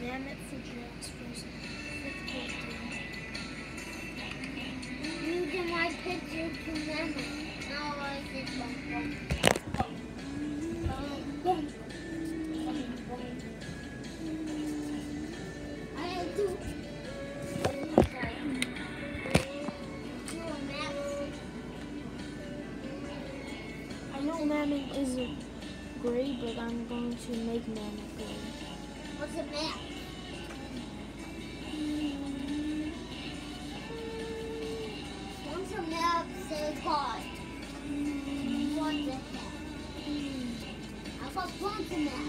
mammott for jaxes. Using my picture to mammott. Now I did one. I know mammott is gray, but I'm going to make mammott gray. What's a map? What's a map say cost? What the heck? I got what's a map?